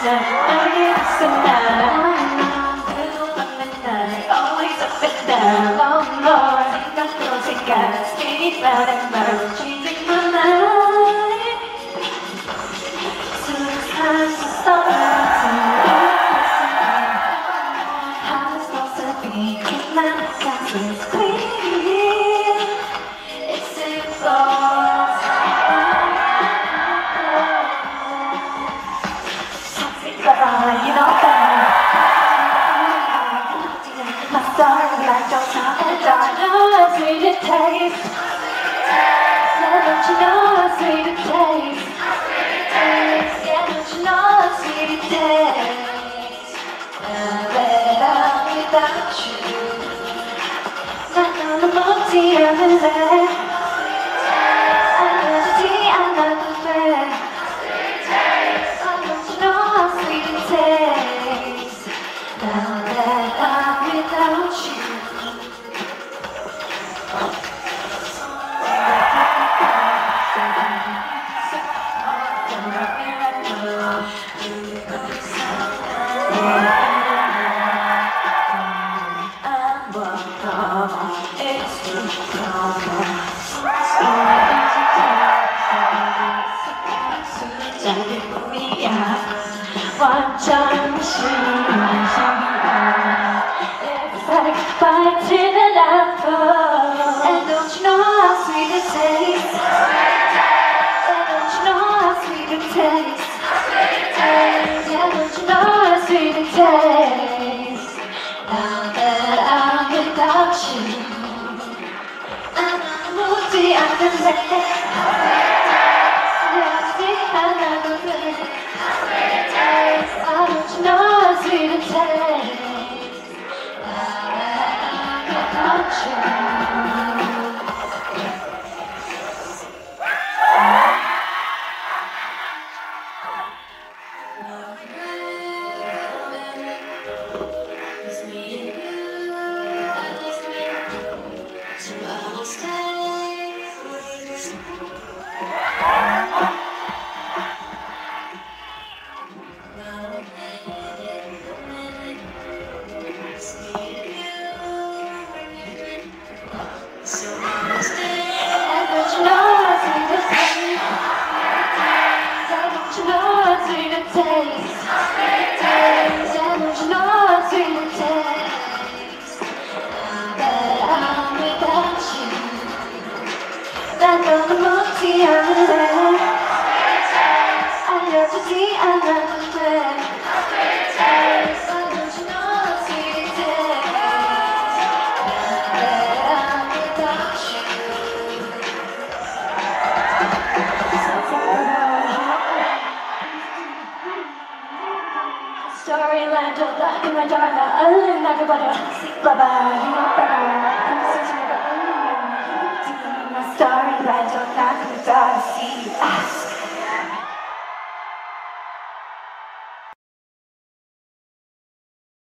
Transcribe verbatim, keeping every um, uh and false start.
너에게 있어 난 그동안 맨날 always up and down Oh Lord 생각도 생각 Speak loud and loud Changing my mind 수상한 떠오르지 하늘's supposed to be in my conscience clean It's simple You know that my story like don't tell and dark know how sweet it tastes Yeah, don't you know how sweet it tastes Yeah, don't you know how sweet it tastes Now that I'm without you 난 너무 못지 않을래 알려주지 않아도 돼 Now that I'm without you It's too common 작은 꿈이야 완전 It's like fighting an apple And don't you know how sweet it tastes And don't you know how sweet it tastes Yeah, don't you know how sweet it tastes Now that I'm without you 난 아무지 않을래 알려주지 않아도 돼 I don't know how sweet it tastes Now that I'm without you It's me and you, I just wait Tomorrow stays So I'll stay And don't you know how sweet it tastes Yeah, don't you know how sweet it tastes Yeah, don't you know how sweet it tastes Now that I'm without you 난 너무 못지 않을래 알려주지 않아도 돼 Storyland of the in my dark, I live like a butter. Bye bye, bye bye.